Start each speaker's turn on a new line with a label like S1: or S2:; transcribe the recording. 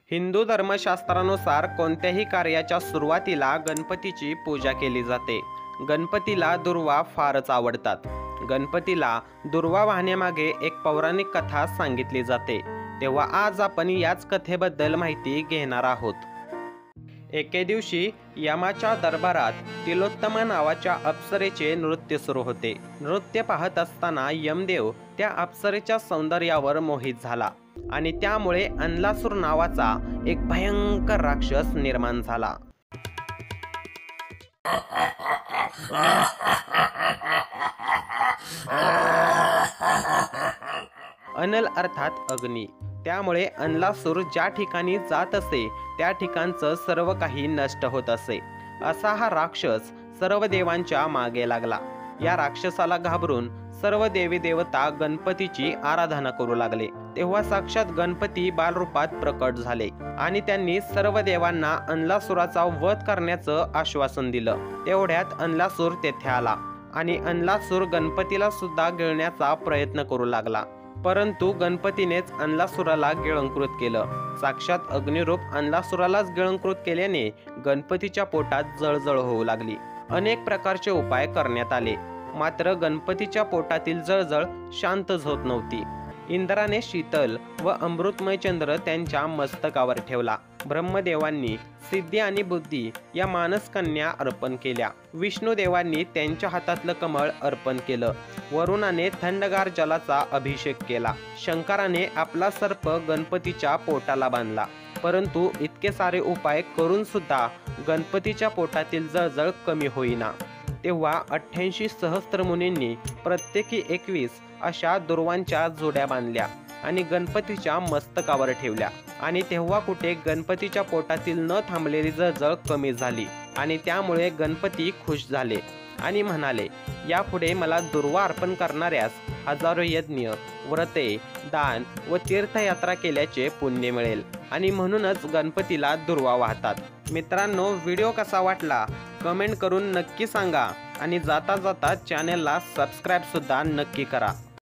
S1: हिंदू धर्मशास्त्रानुसार कोणत्याही कार्याच्या सुरुवातीला गणपतीची पूजा केली जाते। गणपतीला दुर्वा फारच आवडतात। गणपतीला दुर्वा वाहण्यामागे एक पौराणिक कथा सांगितली जाते। तेव्हा आज आपण याच कथेबद्दल माहिती घेणार आहोत। एके दिवशी यमाच्या दरबारात तिलोत्तमा नावाच्या अप्सरेचे नृत्य सुरू होते। नृत्य पाहत असताना यमदेव त्या अप्सरेच्या सौंदर्यावर मोहित झाला आणि त्यामुळे अन्लासूर नावाचा एक भयंकर राक्षस निर्माण झाला। अनल अर्थात अग्नी। त्यामुळे अन्लासूर ज्या ठिकाणी जात असे त्या ठिकाणचं सर्व काही नष्ट होत असे। असा हा राक्षस सर्व देवांच्या मागे लागला। या राक्षसाला घाबरून सर्व देवी देवता गणपतीची आराधना करू लागले। तेव्हा साक्षात गणपती बालरूपात प्रकट झाले आणि त्यांनी सर्व देवांना अन्लासुराचा वध करण्याचं आश्वासन दिलं। तेवढ्यात अन्लासूर तेथे आला आणि अन्लासूर गणपतीला सुद्धा गिळण्याचा प्रयत्न करू लागला, परंतु गणपतीनेच अन्लासुराला गिळंकृत केलं। साक्षात अग्निरूप अन्लासुरालाच गिळंकृत केल्याने गणपतीच्या पोटात जळजळ होऊ लागली। अनेक प्रकारचे उपाय करण्यात आले, मात्र गणपतीच्या पोटातील जळजळ शांतच होत नव्हती। इंद्राने शीतल व अमृतमय चंद्र त्यांच्या मस्तकावर ठेवला। ब्रह्मदेवांनी सिद्धी आणि बुद्धी या मानसकन्या अर्पण केल्या। विष्णुदेवांनी त्यांच्या हातातलं कमळ अर्पण केलं। वरुणाने थंडगार जलाचा अभिषेक केला। शंकराने आपला सर्प गणपतीच्या पोटाला बांधला, परंतु इतके सारे उपाय करून सुद्धा गणपतीच्या पोटातील जळजळ कमी होईना। तेव्हा 88 सहस्त्रमुनींनी प्रत्येकी 21 अशा दुर्वांच्या जोड्या बांधल्या आणि गणपतीच्या मस्तकावर ठेवल्या आणि तेव्हा कुठे गणपतीच्या पोटातील न थांबलेली जळजळ कमी झाली आणि त्यामुळे गणपती खुश झाले आणि म्हणाले, यापुढे मला दुर्वा अर्पण करणाऱ्यास हजारो यज्ञ, व्रते, दान व तीर्थयात्रा केल्याचे पुण्य मिळेल आणि म्हणूनच गणपतीला दुर्वा वाहतात। मित्रांनो, व्हिडिओ कसा वाटला कमेंट करून नक्की सांगा आणि जाता जाता चॅनलला सबस्क्राईब सुद्धा नक्की करा।